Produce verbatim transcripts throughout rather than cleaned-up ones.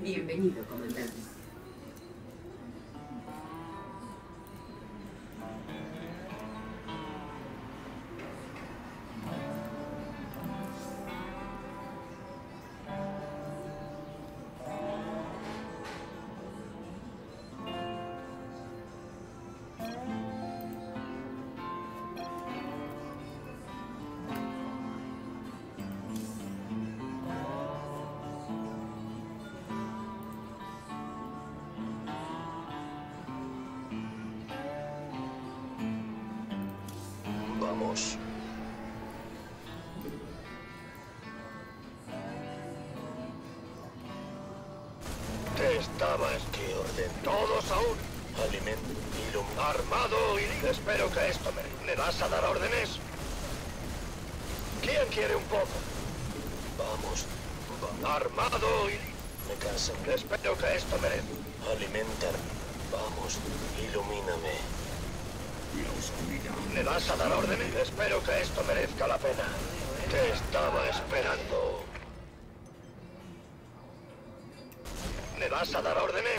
Bienvenido, comandante. Vamos. ¿Qué estaba? ¿Qué orden? Todos aún. Alimento. Ilum. Armado y... Espero que esto me... ¿Me vas a dar órdenes? ¿Quién quiere un poco? Vamos. Armado y... Me canso. Espero que esto merezca. Alimentar. Vamos. Ilumíname. La oscuridad. ¿Me vas a dar órdenes? Espero que esto merezca la pena. Te estaba esperando. ¿Me vas a dar órdenes?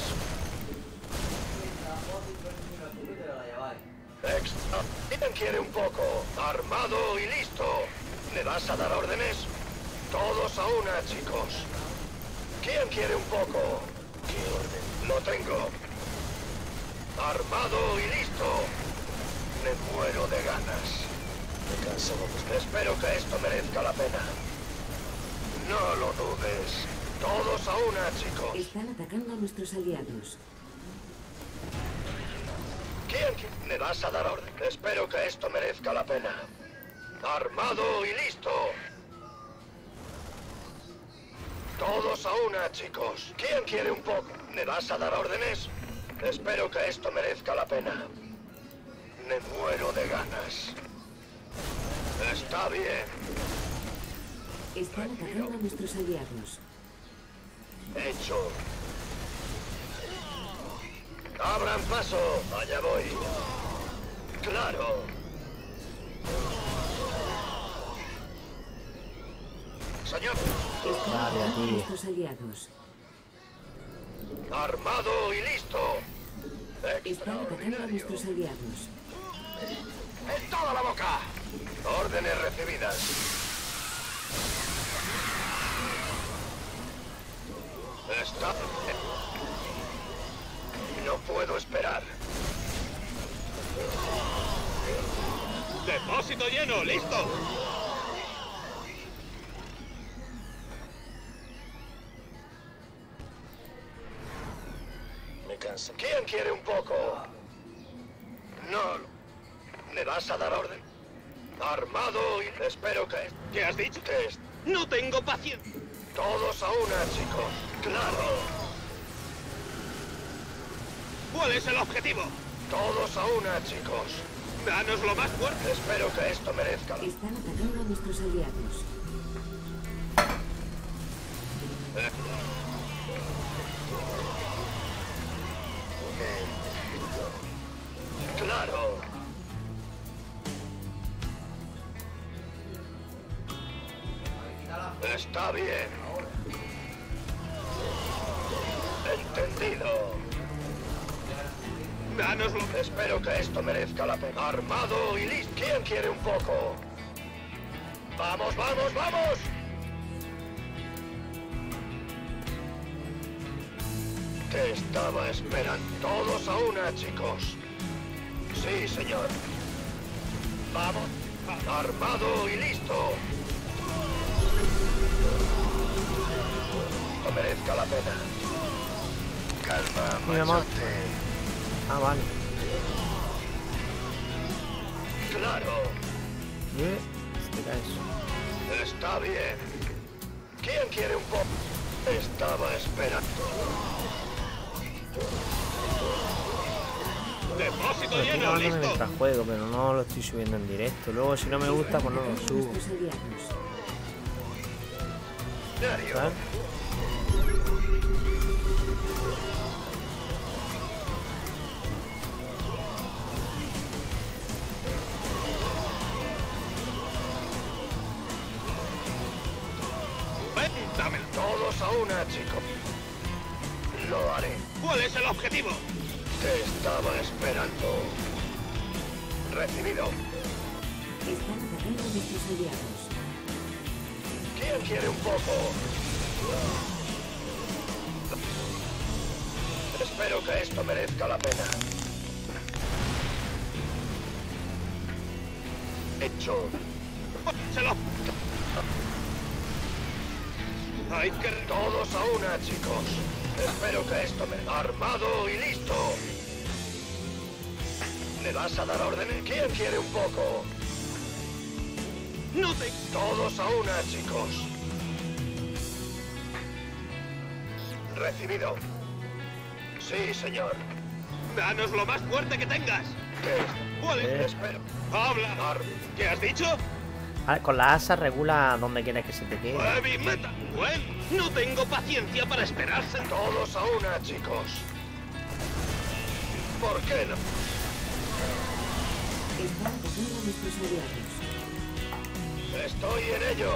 Extra. ¿Quién quiere un poco? Armado y listo. ¿Me vas a dar órdenes? Todos a una, chicos. ¿Quién quiere un poco? ¿Qué orden? Lo tengo. Armado y listo. Me muero de ganas. Me canso. Espero que esto merezca la pena. No lo dudes. Todos a una, chicos. Están atacando a nuestros aliados. ¿Quién? ¿Me vas a dar orden? Espero que esto merezca la pena. Armado y listo. Todos a una, chicos. ¿Quién quiere un poco? ¿Me vas a dar órdenes? Espero que esto merezca la pena. Me muero de ganas. Está bien. Están atacando a nuestros aliados. Hecho. ¡Abran paso! Allá voy. ¡Claro! Señor. Están atacando a nuestros aliados. Armado y listo. Están atacando a nuestros aliados. ¡En toda la boca! Órdenes recibidas. Está... No puedo esperar. ¡Depósito lleno! ¡Listo! Me canso. ¿Quién quiere un poco? No. ¿Me vas a dar orden? Armado y... Espero que... ¿Qué has dicho? Test. ¡No tengo paciencia! Todos a una, chicos. ¡Claro! ¿Cuál es el objetivo? Todos a una, chicos. ¡Danos lo más fuerte! Espero que esto merezca. Están atacando a nuestros aliados. Eh. ¡Claro! Está bien. Entendido. ¡Danoslo! Espero que esto merezca la pena. Armado y listo. ¿Quién quiere un poco? ¡Vamos, vamos, vamos! Te estaba esperando. Todos a una, chicos. Sí, señor. Vamos. Armado y listo. No merezca la pena. Calma, Mi amor. machote. Ah, vale. Claro. ¿Qué? Será eso. Está bien. ¿Quién quiere un poco? Estaba esperando. ¡Depósito Estoy lleno! grabándome ¡Listo! mientras juego, pero no lo estoy subiendo en directo. Luego, si no me gusta, pues no lo subo. Nuestros aliados. Diario. ¿Sabes? ¡Ven, dámelo! Todos a una, chicos. Lo haré. ¿Cuál es el objetivo? Te estaba esperando. Recibido. Están atacando a nuestros aliados. ¿Quién quiere un poco? Espero que esto merezca la pena. Hecho. ¡Se lo... Hay que... Todos a una, chicos. Espero que esto me... Armado y listo. ¿Me vas a dar órdenes? ¿Quién quiere un poco? No te... Todos a una, chicos. Recibido. Sí, señor. Danos lo más fuerte que tengas. ¿Qué? ¿Cuál es? Eh. Espero. Habla. Ar- ¿Qué has dicho? Ah, con la asa regula donde quieres que se te quede. Heavy metal. Bueno, no tengo paciencia para esperarse. Todos a una, chicos. ¿Por qué no? Están atacando a nuestros aliados. Estoy en ello.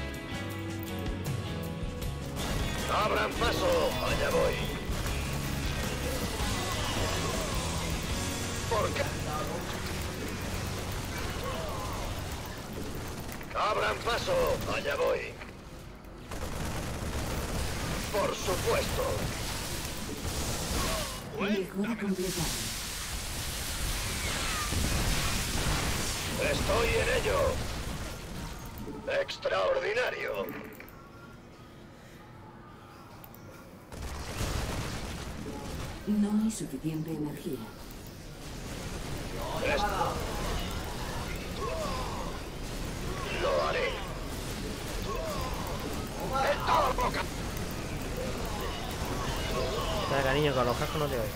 Abran paso. Allá voy. ¿Por qué? Abran paso. Allá voy. Por supuesto. Mejora completada. Estoy en ello. Extraordinario. No hay suficiente energía. Esto. Lo haré. ¡En toda boca! Espera, cariño, con los cascos no te oigo.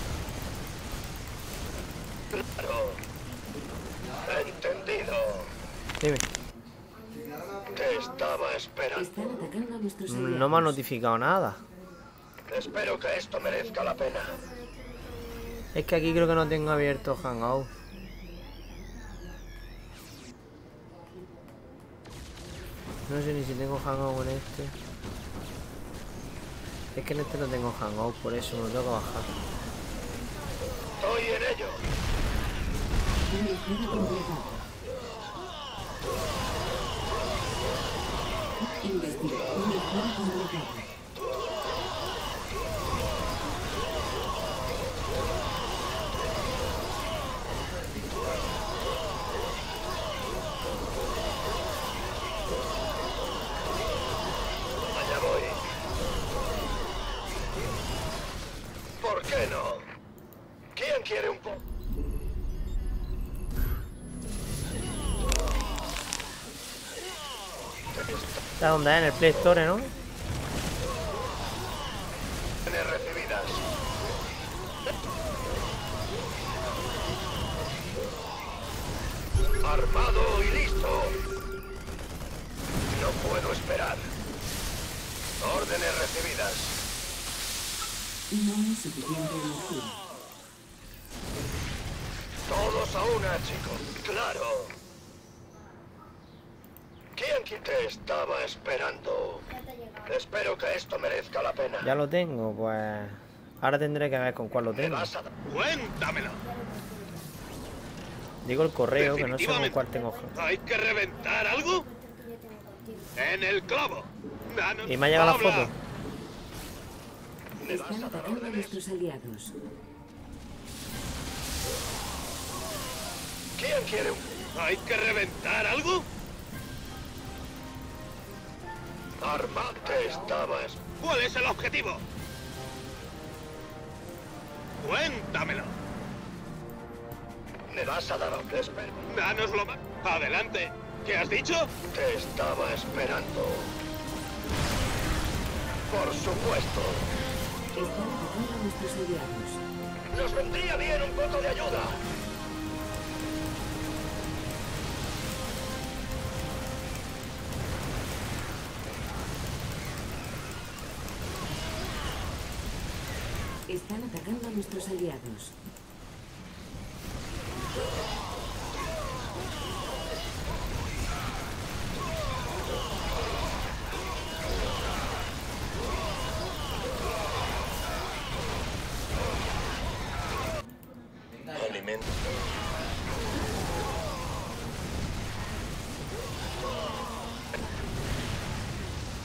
Claro. Entendido. Dime. Te estaba esperando. Están atacando a nuestros aliados. No me ha notificado nada. Espero que esto merezca la pena. Es que aquí creo que no tengo abierto Hangout. No sé ni si tengo Hangout en este. Es que en este no tengo Hangout, por eso me lo tengo que bajar. Estoy en ello. Mejora completada. Investiga. Mejora completada. Allá voy. ¿Por qué no? ¿Quién quiere un poco? ¿Está donde es? En el Play Store, ¿no? Órdenes recibidas. Armado y listo. No puedo esperar. Órdenes recibidas. No hay suficiente energía. Todos a una, chicos. Claro. ¿Quién qui- te estaba esperando? Espero que esto merezca la pena. Ya lo tengo, pues... Ahora tendré que ver con cuál lo ¿Me tengo. vas a dar? Cuéntamelo. Digo el correo, que no sé con cuál tengo. ¿Hay que reventar algo? En el clavo. Danos... Y me ha llegado la Habla. foto. ¿Me vas Están a dar atacando a órdenes? nuestros aliados. ¿Quién quiere un... ¿Hay que reventar algo? Arma? Te estabas... ¿Cuál es el objetivo? Cuéntamelo. ¿Me vas a dar órdenes? Espera. Danoslo más. Adelante. ¿Qué has dicho? Te estaba esperando. Por supuesto. Están atacando a nuestros aliados. Nos vendría bien un poco de ayuda. Están atacando a nuestros aliados.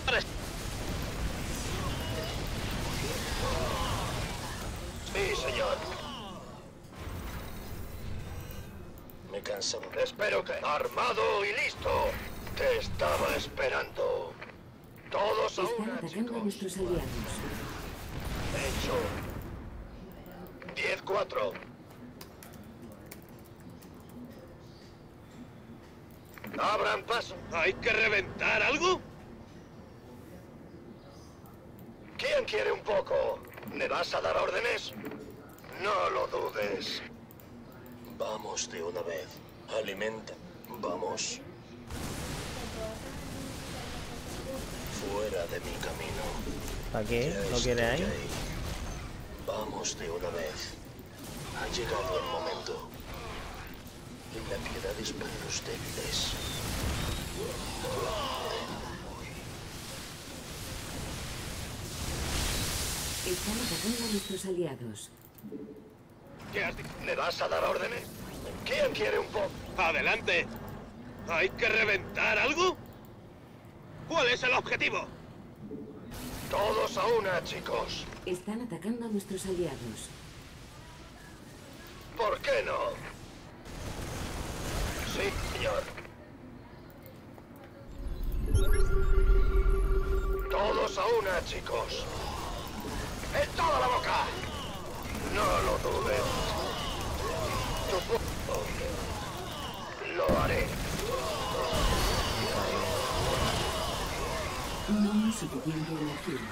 Sí, señor. Me canso. Espero que... Armado y listo. Te estaba esperando. Todos a Están una, atacando a chicos. nuestros aliados. Hecho. diez cuatro. Abran paso. ¿Hay que reventar algo? ¿Quién quiere un poco? ¿Me vas a dar órdenes? No lo dudes. Vamos de una vez. Alimenta. Vamos. Fuera de mi camino. ¿Para qué? Ya ¿No estoy quiere ahí? ahí. Vamos de una vez. Ha llegado el momento. La piedad es para los débiles. Están atacando a nuestros aliados. ¿Qué has dicho? ¿Me vas a dar órdenes? ¿Quién quiere un poco? ¡Adelante! ¿Hay que reventar algo? ¿Cuál es el objetivo? Todos a una, chicos. Están atacando a nuestros aliados. ¿Por qué no? Sí, señor. Todos a una, chicos. ¡En toda la boca! No lo dudes. Lo haré. No hay suficiente energía.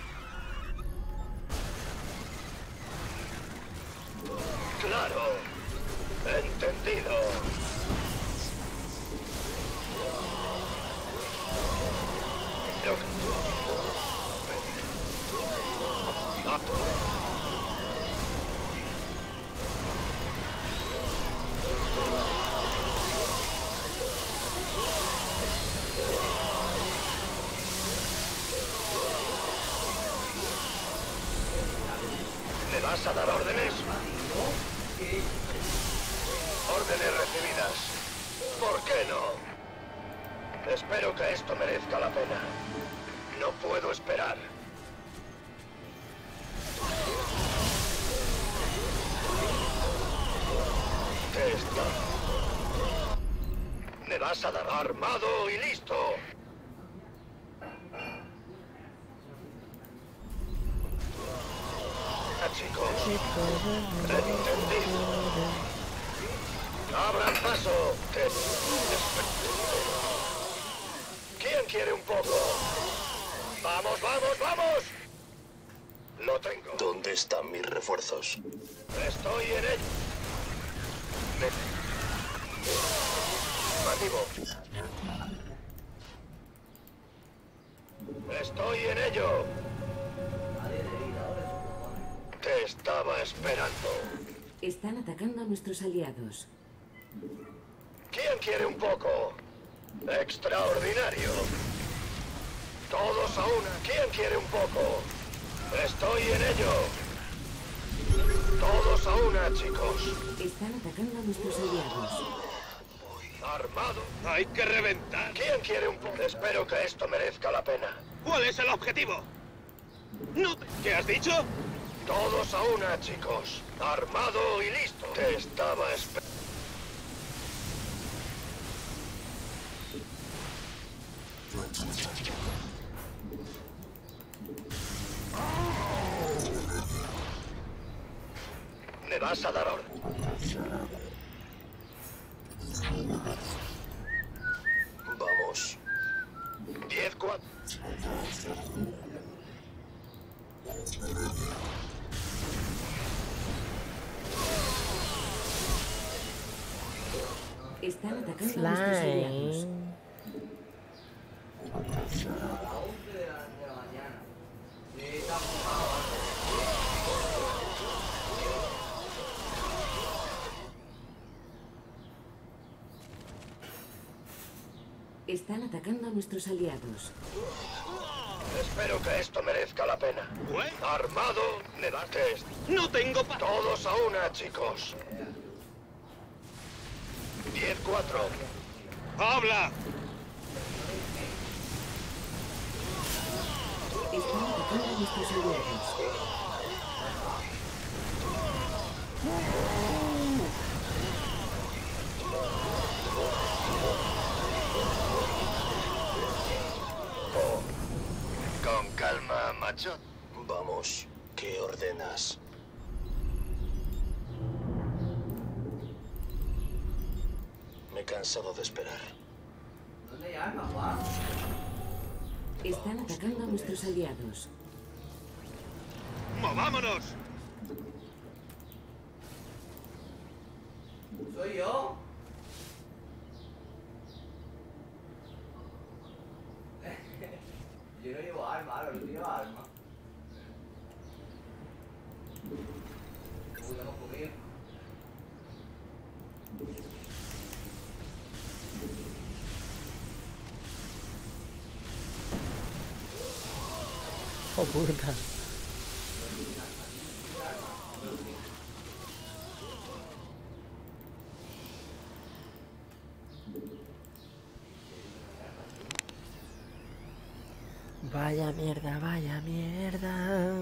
Claro. Entendido. ¿Me vas a dar órdenes? Órdenes recibidas. ¿Por qué no? Espero que esto merezca la pena. No puedo esperar. ¿Qué está? ¿Me vas a dar armado y listo? Ah, chicos. Entendido. ¡Abran paso! ¿Qué? ¿Quién quiere un poco? ¡Vamos, vamos, vamos! Lo tengo. ¿Dónde están mis refuerzos? Estoy en ello. Mativo. Estoy en ello. Te estaba esperando. Están atacando a nuestros aliados. ¿Quién quiere un poco? Extraordinario. Todos a una. ¿Quién quiere un poco? Estoy en ello. Todos a una, chicos. Están atacando a nuestros aliados. Armado. ¡Hay que reventar! ¿Quién quiere un poco? Espero que esto merezca la pena. ¿Cuál es el objetivo? No te... ¿Qué has dicho? Todos a una, chicos. Armado y listo. Te estaba esperando. ¿Me vas a dar orden? Vamos. diez cuatro. Están atacando a nuestros aliados. Flying. Están atacando a nuestros aliados. Espero que esto merezca la pena. ¿Qué? Armado, me das que es. ¡No tengo pa... Todos a una, chicos. diez cuatro. ¡Habla! nuestros aliados. Con calma, macho. Vamos, ¿qué ordenas? Me he cansado de esperar. Están atacando a nuestros aliados. ¡Movámonos! ¿Soy yo? Yo no llevo arma, ahora no llevo arma. Uy, hemos comido. Oh, puta. Vaya mierda, vaya mierda.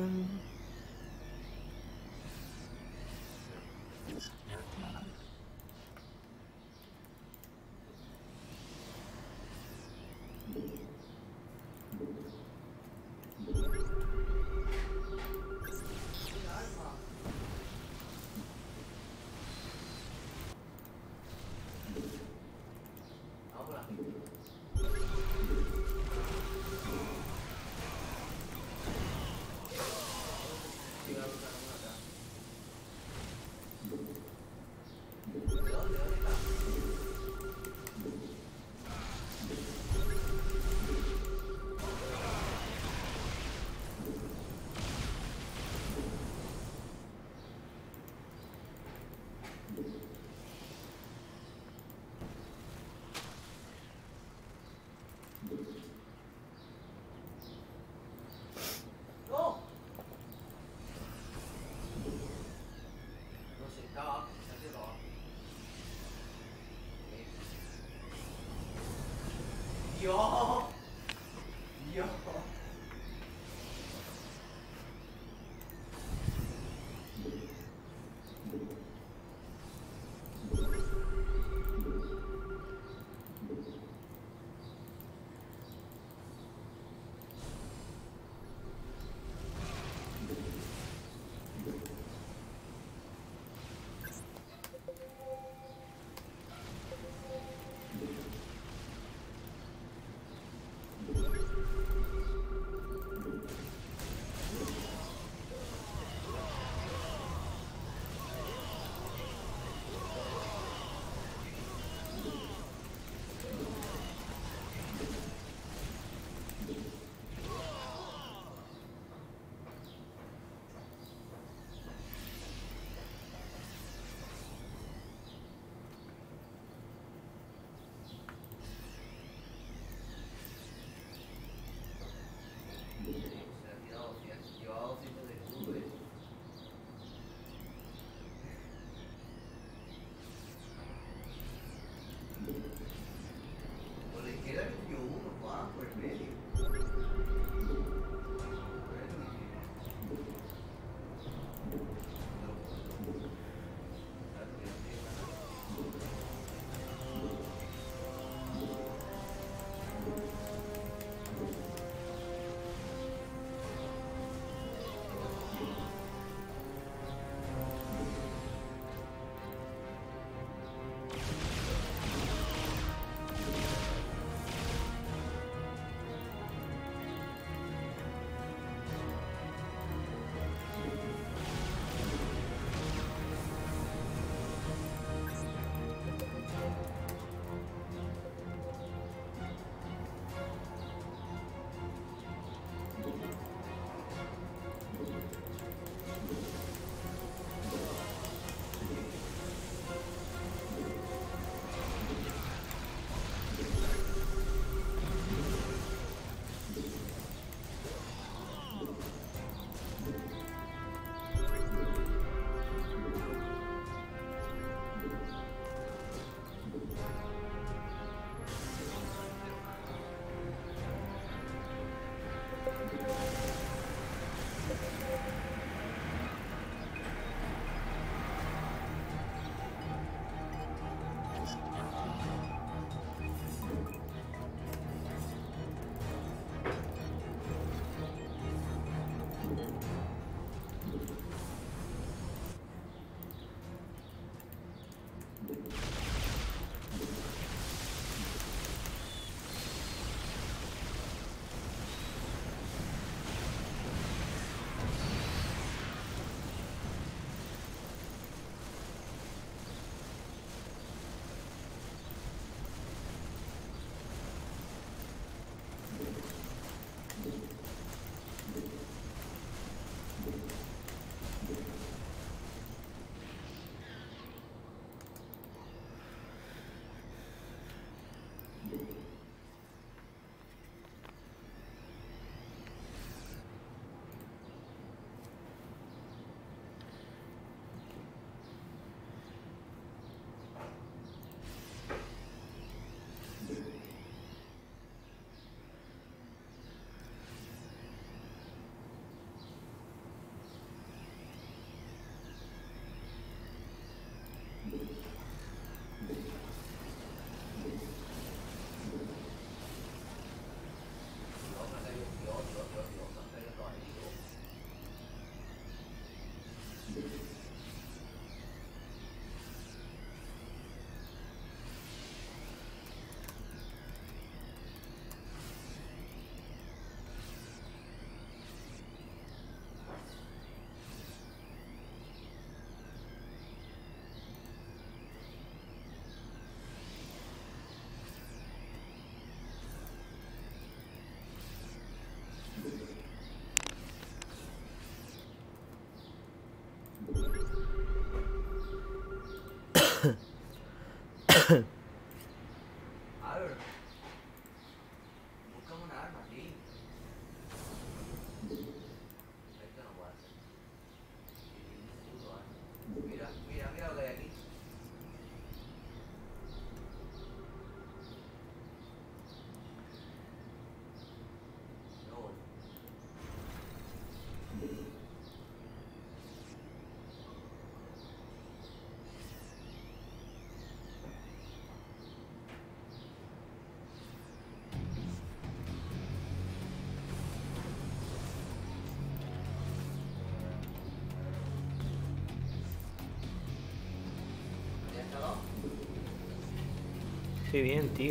estoy bien, tío.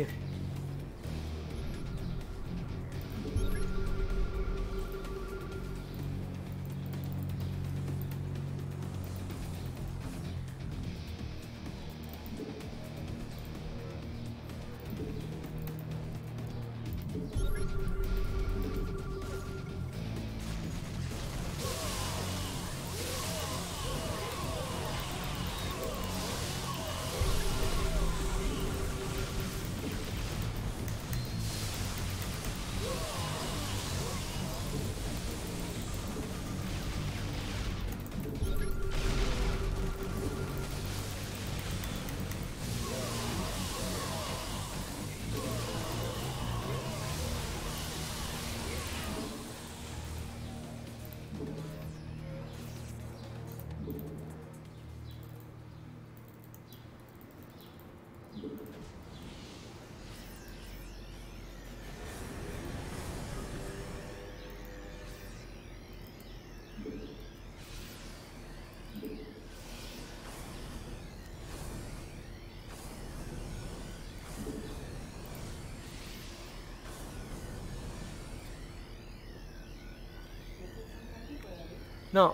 No.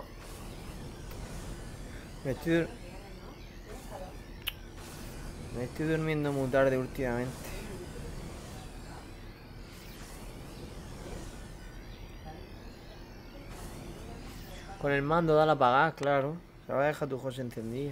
Me estoy... dur- Me estoy durmiendo muy tarde últimamente. Con el mando da la apagada, claro. Se va a dejar tu José encendida.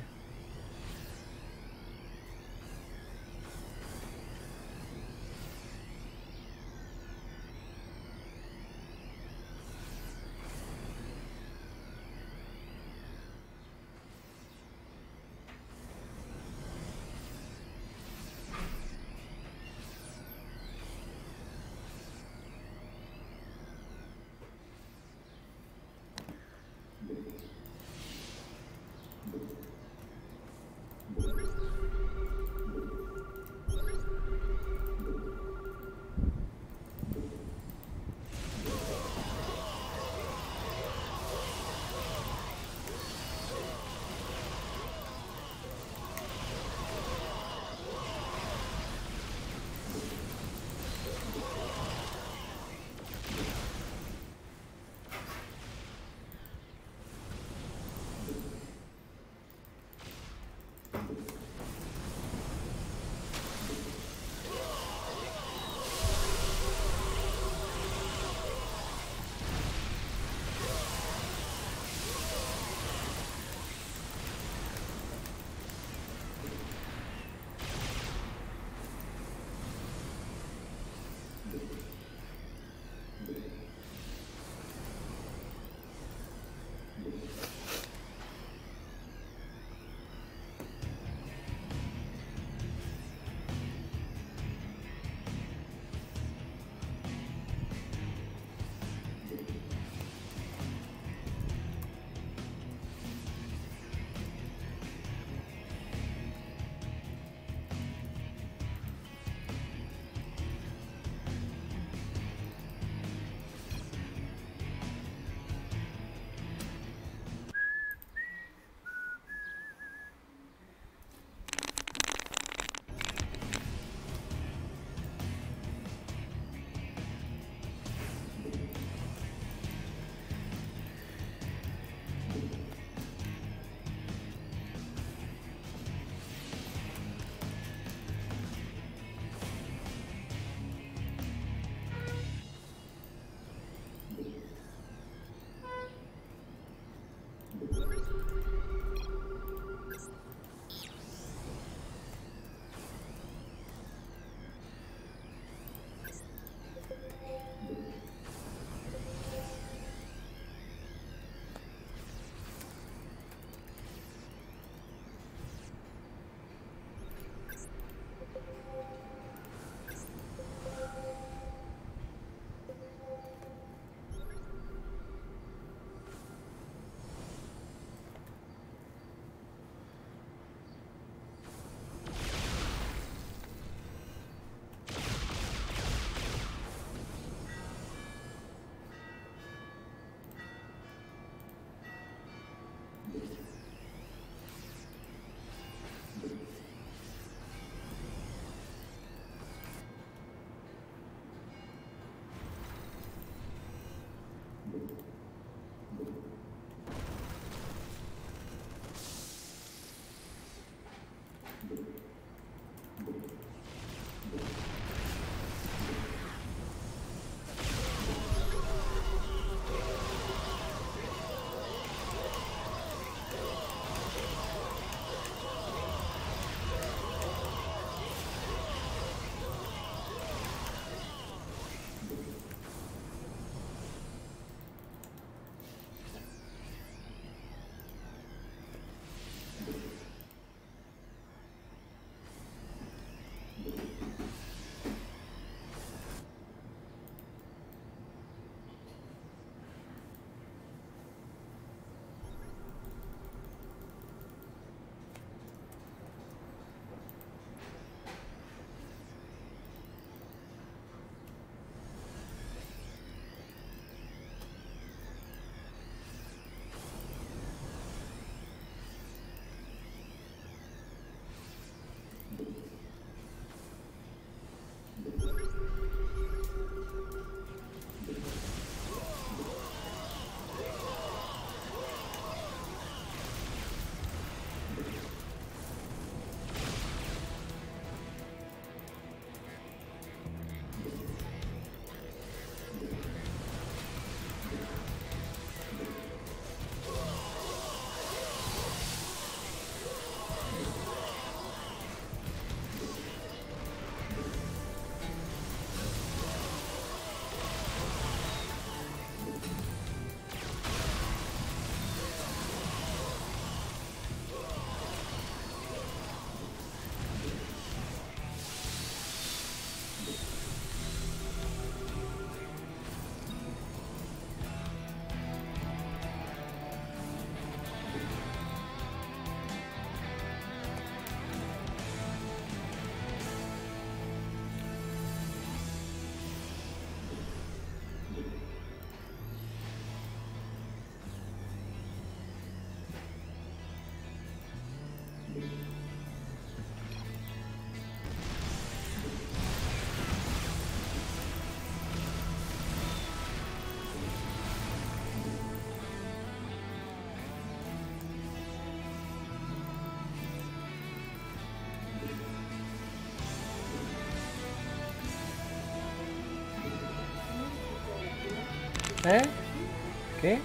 ¿Eh? ¿Qué?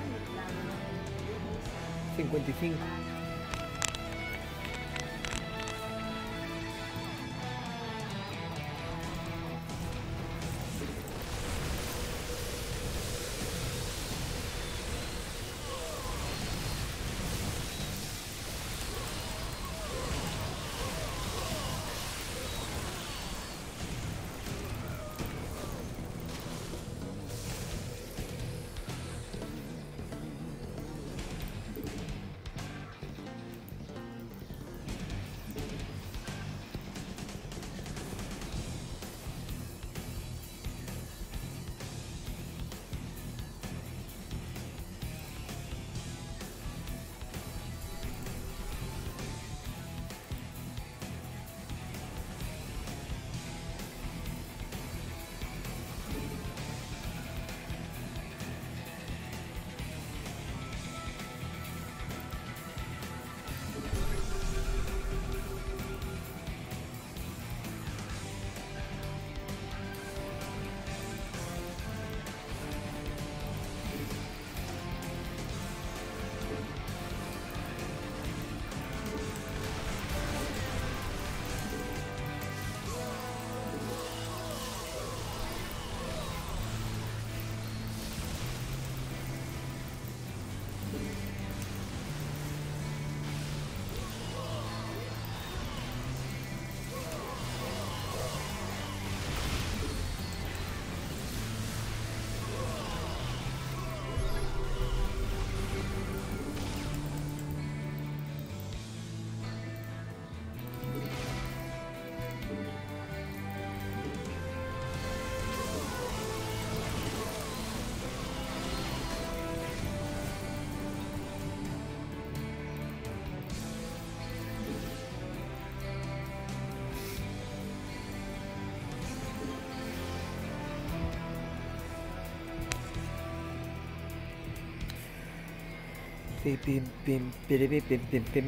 cincuenta y cinco. Pim, pim, pim, pim, pim, pim, pim.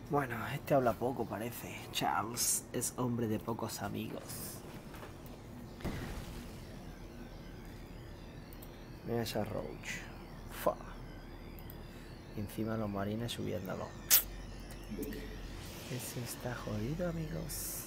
Bueno, este habla poco, parece. Charles es hombre de pocos amigos. Mira esa Roach. Fua. Y encima los marines subiéndolo. Eso está jodido, amigos.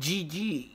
G G.